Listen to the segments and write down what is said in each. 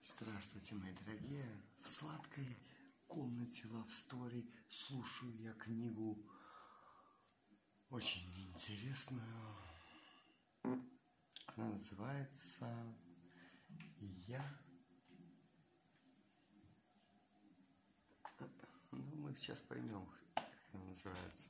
Здравствуйте, мои дорогие! В сладкой комнате Love Story слушаю я книгу очень интересную. Она называется мы сейчас поймем, как она называется.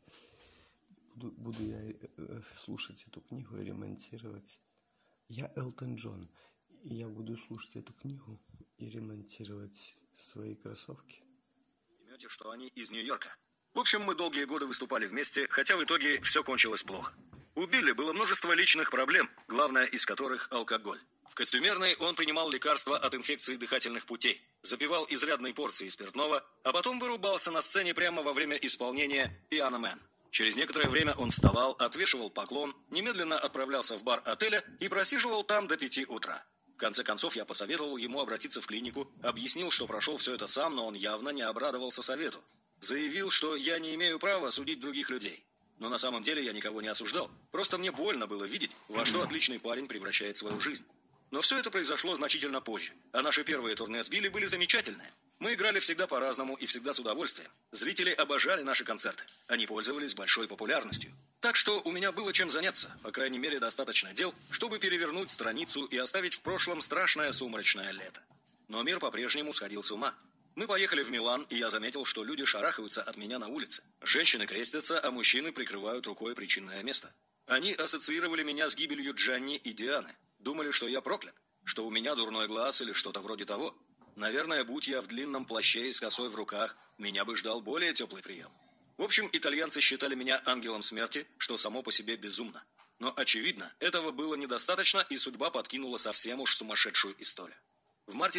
Буду я слушать эту книгу и ремонтировать. Я Элтон Джон, и я буду слушать эту книгу и ремонтировать свои кроссовки. Поймете, что они из Нью-Йорка. В общем, мы долгие годы выступали вместе, хотя в итоге все кончилось плохо. У Билли было множество личных проблем, главная из которых – алкоголь. В костюмерной он принимал лекарства от инфекции дыхательных путей, запивал изрядной порцией спиртного, а потом вырубался на сцене прямо во время исполнения «Piano Man». Через некоторое время он вставал, отвешивал поклон, немедленно отправлялся в бар отеля и просиживал там до 5 утра. В конце концов, я посоветовал ему обратиться в клинику, объяснил, что прошел все это сам, но он явно не обрадовался совету. Заявил, что я не имею права судить других людей. Но на самом деле я никого не осуждал. Просто мне больно было видеть, во что отличный парень превращает свою жизнь. Но все это произошло значительно позже, а наши первые турне с Билли были замечательные. Мы играли всегда по-разному и всегда с удовольствием. Зрители обожали наши концерты. Они пользовались большой популярностью. Так что у меня было чем заняться, по крайней мере, достаточно дел, чтобы перевернуть страницу и оставить в прошлом страшное сумрачное лето. Но мир по-прежнему сходил с ума. Мы поехали в Милан, и я заметил, что люди шарахаются от меня на улице. Женщины крестятся, а мужчины прикрывают рукой причинное место. Они ассоциировали меня с гибелью Джанни и Дианы. Думали, что я проклят, что у меня дурной глаз или что-то вроде того. Наверное, будь я в длинном плаще и с косой в руках, меня бы ждал более теплый прием. В общем, итальянцы считали меня ангелом смерти, что само по себе безумно. Но, очевидно, этого было недостаточно, и судьба подкинула совсем уж сумасшедшую историю. В марте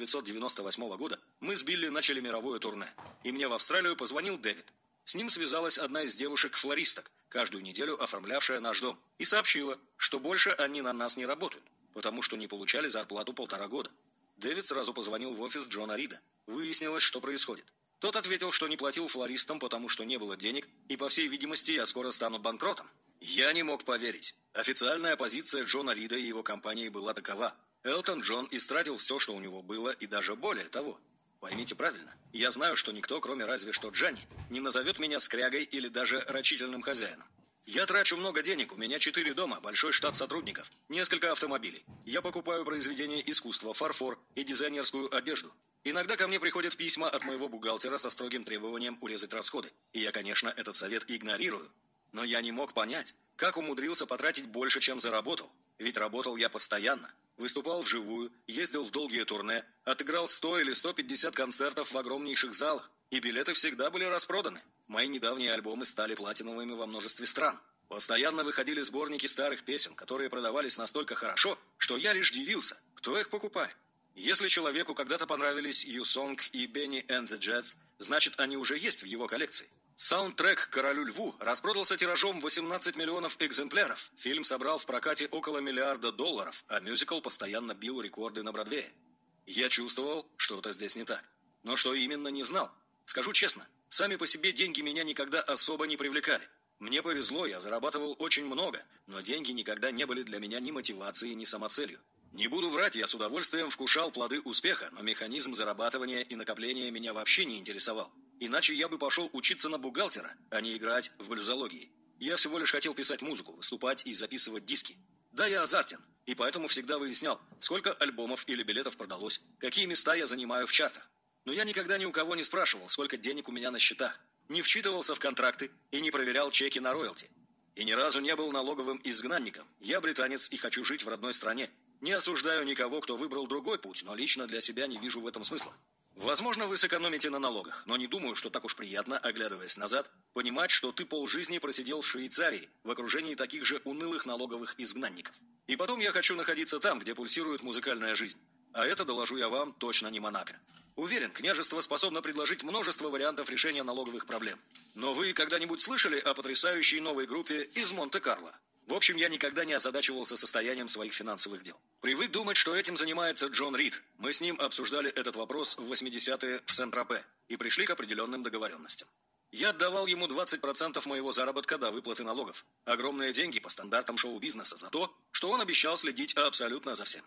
1998 года мы с Билли начали мировое турне, и мне в Австралию позвонил Дэвид. С ним связалась одна из девушек-флористок, каждую неделю оформлявшая наш дом, и сообщила, что больше они на нас не работают, потому что не получали зарплату 1,5 года. Дэвид сразу позвонил в офис Джона Рида. Выяснилось, что происходит. Тот ответил, что не платил флористам, потому что не было денег, и, по всей видимости, я скоро стану банкротом. Я не мог поверить. Официальная позиция Джона Рида и его компании была такова. Элтон Джон истратил все, что у него было, и даже более того. Поймите правильно, я знаю, что никто, кроме разве что Джанни, не назовет меня скрягой или даже рачительным хозяином. Я трачу много денег, у меня 4 дома, большой штат сотрудников, несколько автомобилей. Я покупаю произведения искусства, фарфор и дизайнерскую одежду. Иногда ко мне приходят письма от моего бухгалтера со строгим требованием урезать расходы. И я, конечно, этот совет игнорирую. Но я не мог понять, как умудрился потратить больше, чем заработал. Ведь работал я постоянно. Выступал вживую, ездил в долгие турне, отыграл 100 или 150 концертов в огромнейших залах. И билеты всегда были распроданы. Мои недавние альбомы стали платиновыми во множестве стран. Постоянно выходили сборники старых песен, которые продавались настолько хорошо, что я лишь дивился, кто их покупает. Если человеку когда-то понравились You Song и Benny and the Jets, значит, они уже есть в его коллекции. Саундтрек «Королю льву» распродался тиражом 18 миллионов экземпляров. Фильм собрал в прокате около $1 миллиарда, а мюзикл постоянно бил рекорды на Бродвее. Я чувствовал, что-то здесь не так. Но что именно, не знал. Скажу честно, сами по себе деньги меня никогда особо не привлекали. Мне повезло, я зарабатывал очень много, но деньги никогда не были для меня ни мотивацией, ни самоцелью. Не буду врать, я с удовольствием вкушал плоды успеха, но механизм зарабатывания и накопления меня вообще не интересовал. Иначе я бы пошел учиться на бухгалтера, а не играть в блюзологии. Я всего лишь хотел писать музыку, выступать и записывать диски. Да, я азартен, и поэтому всегда выяснял, сколько альбомов или билетов продалось, какие места я занимаю в чартах. Но я никогда ни у кого не спрашивал, сколько денег у меня на счетах, не вчитывался в контракты и не проверял чеки на роялти. И ни разу не был налоговым изгнанником. Я британец и хочу жить в родной стране. Не осуждаю никого, кто выбрал другой путь, но лично для себя не вижу в этом смысла. Возможно, вы сэкономите на налогах, но не думаю, что так уж приятно, оглядываясь назад, понимать, что ты полжизни просидел в Швейцарии в окружении таких же унылых налоговых изгнанников. И потом я хочу находиться там, где пульсирует музыкальная жизнь. А это, доложу я вам, точно не Монако. Уверен, княжество способно предложить множество вариантов решения налоговых проблем. Но вы когда-нибудь слышали о потрясающей новой группе из Монте-Карло? В общем, я никогда не озадачивался состоянием своих финансовых дел. Привык думать, что этим занимается Джон Рид. Мы с ним обсуждали этот вопрос в 80-е в Сент-Тропе и пришли к определенным договоренностям. Я отдавал ему 20% моего заработка до выплаты налогов. Огромные деньги по стандартам шоу-бизнеса за то, что он обещал следить абсолютно за всем.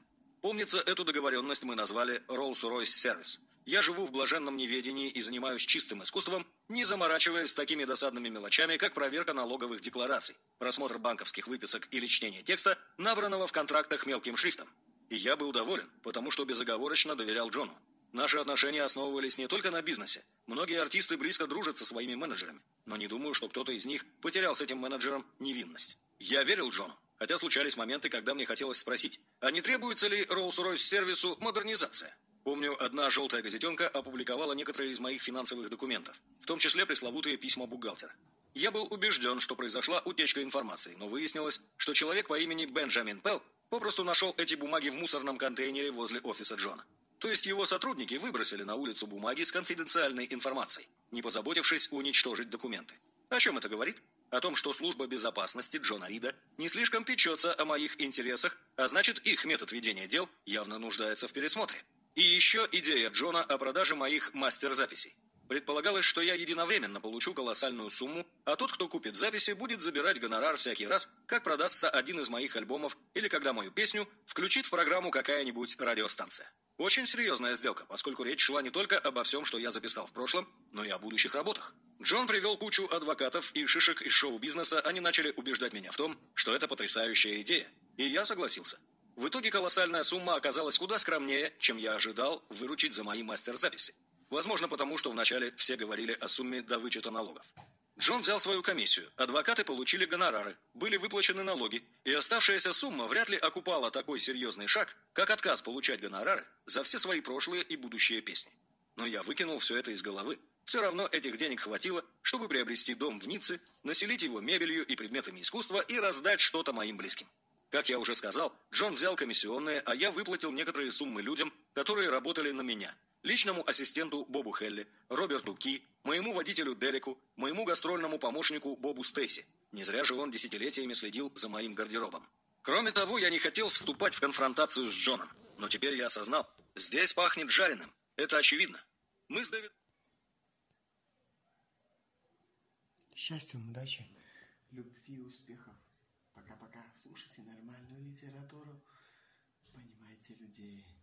Помнится, эту договоренность мы назвали Rolls-Royce Service. Я живу в блаженном неведении и занимаюсь чистым искусством, не заморачиваясь такими досадными мелочами, как проверка налоговых деклараций, просмотр банковских выписок или чтение текста, набранного в контрактах мелким шрифтом. И я был доволен, потому что безоговорочно доверял Джону. Наши отношения основывались не только на бизнесе. Многие артисты близко дружат со своими менеджерами, но не думаю, что кто-то из них потерял с этим менеджером невинность. Я верил Джону, хотя случались моменты, когда мне хотелось спросить, а не требуется ли Rolls-Royce сервису модернизация? Помню, одна желтая газетенка опубликовала некоторые из моих финансовых документов, в том числе пресловутые письма бухгалтера. Я был убежден, что произошла утечка информации, но выяснилось, что человек по имени Бенджамин Пелл попросту нашел эти бумаги в мусорном контейнере возле офиса Джона. То есть его сотрудники выбросили на улицу бумаги с конфиденциальной информацией, не позаботившись уничтожить документы. О чем это говорит? О том, что служба безопасности Джона Рида не слишком печется о моих интересах, а значит, их метод ведения дел явно нуждается в пересмотре. И еще идея Джона о продаже моих мастер-записей. Предполагалось, что я единовременно получу колоссальную сумму, а тот, кто купит записи, будет забирать гонорар всякий раз, как продастся один из моих альбомов или когда мою песню включит в программу какая-нибудь радиостанция. Очень серьезная сделка, поскольку речь шла не только обо всем, что я записал в прошлом, но и о будущих работах. Джон привел кучу адвокатов и шишек из шоу-бизнеса, они начали убеждать меня в том, что это потрясающая идея. И я согласился. В итоге колоссальная сумма оказалась куда скромнее, чем я ожидал выручить за мои мастер-записи. Возможно, потому что вначале все говорили о сумме до вычета налогов. Джон взял свою комиссию, адвокаты получили гонорары, были выплачены налоги, и оставшаяся сумма вряд ли окупала такой серьезный шаг, как отказ получать гонорары за все свои прошлые и будущие песни. Но я выкинул все это из головы. Все равно этих денег хватило, чтобы приобрести дом в Ницце, населить его мебелью и предметами искусства и раздать что-то моим близким. Как я уже сказал, Джон взял комиссионные, а я выплатил некоторые суммы людям, которые работали на меня. Личному ассистенту Бобу Хелли, Роберту Ки, моему водителю Дереку, моему гастрольному помощнику Бобу Стейси. Не зря же он десятилетиями следил за моим гардеробом. Кроме того, я не хотел вступать в конфронтацию с Джоном. Но теперь я осознал, здесь пахнет жареным. Это очевидно. Мы с Дэвидом... Счастья, удачи, любви, успехов. Пока-пока. Слушайте нормальную литературу. Понимайте людей.